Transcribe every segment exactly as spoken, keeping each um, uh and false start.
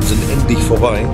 sind endlich vorbei.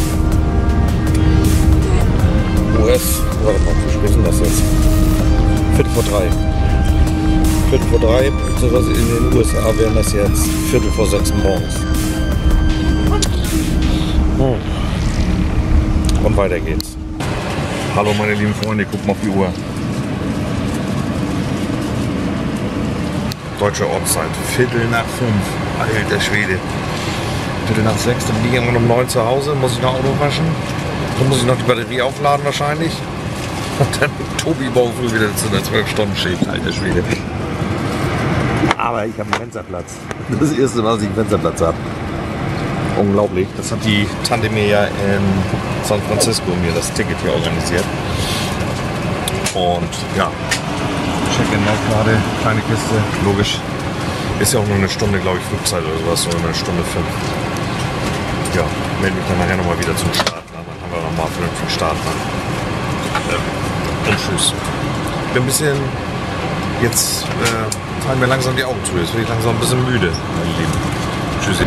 U S, warte mal, wie spät ist denn das jetzt? Viertel vor drei. Viertel vor drei, beziehungsweise in den U S A wären das jetzt Viertel vor sechs morgens. Hm. Und weiter geht's. Hallo meine lieben Freunde, guckt mal auf die Uhr. Deutsche Ortszeit, Viertel nach fünf. Alter Schwede. Viertel nach sechs, dann bin ich irgendwann um neun zu Hause, muss ich noch Auto waschen. Dann muss ich noch die Batterie aufladen wahrscheinlich. Und dann mit Tobi morgen früh wieder zu einer zwölf Stunden Schicht, alter Schwede. Aber ich habe einen Fensterplatz. Das erste Mal, dass ich einen Fensterplatz habe. Unglaublich. Das hat die Tante mir ja in San Francisco mir das Ticket hier organisiert. Und ja, Check-in auch gerade, kleine Kiste, logisch. Ist ja auch nur eine Stunde, glaube ich, Flugzeit oder sowas, oder eine Stunde fünf. Ja, melde mich dann nachher nochmal wieder zum Start. Dann haben wir nochmal vernünftig Start. Und tschüss. Bin ein bisschen, jetzt äh, fallen mir langsam die Augen zu. Jetzt bin ich langsam ein bisschen müde, meine Lieben. Tschüssi.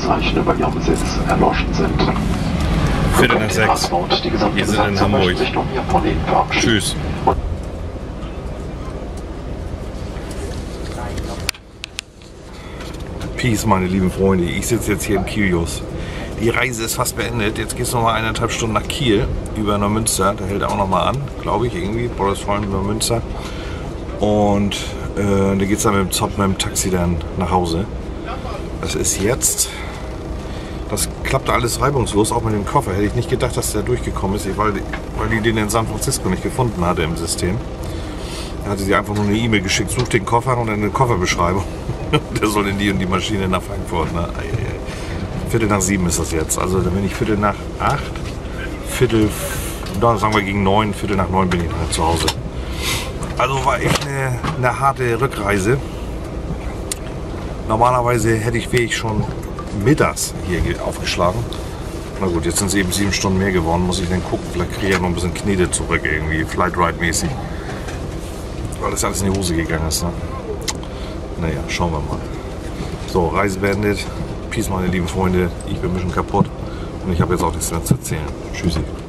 Warnzeichen über Ihrem Sitz erloschen sind. Viertel nach sechs. Wir sind in Hamburg. Tschüss. Peace, meine lieben Freunde. Ich sitze jetzt hier im Kilius. Die Reise ist fast beendet. Jetzt geht es noch mal eineinhalb Stunden nach Kiel über Neumünster. Da hält er auch noch mal an, glaube ich, irgendwie. Bordesfreund Neumünster. Und äh, da geht es dann mit dem Zop, mit dem Taxi dann nach Hause. Das ist jetzt. Das klappte alles reibungslos, auch mit dem Koffer. Hätte ich nicht gedacht, dass der durchgekommen ist, weil, weil die den in San Francisco nicht gefunden hatte im System. Da hatte sie einfach nur eine E-Mail geschickt, sucht den Koffer und eine Kofferbeschreibung. Der soll in die und die Maschine nach Frankfurt. Ne? Viertel nach sieben ist das jetzt. Also dann bin ich Viertel nach acht, Viertel, sagen wir gegen neun, Viertel nach neun bin ich dann zu Hause. Also war echt eine, eine harte Rückreise. Normalerweise hätte ich wäre ich schon mittags hier aufgeschlagen. Na gut, jetzt sind es eben sieben Stunden mehr geworden. Muss ich dann gucken, vielleicht kriege ich noch ein bisschen Knete zurück irgendwie, Flight Ride mäßig. Weil das alles in die Hose gegangen ist. Ne? Naja, schauen wir mal. So, Reise beendet. Peace, meine lieben Freunde. Ich bin ein bisschen kaputt und ich habe jetzt auch nichts mehr zu erzählen. Tschüssi.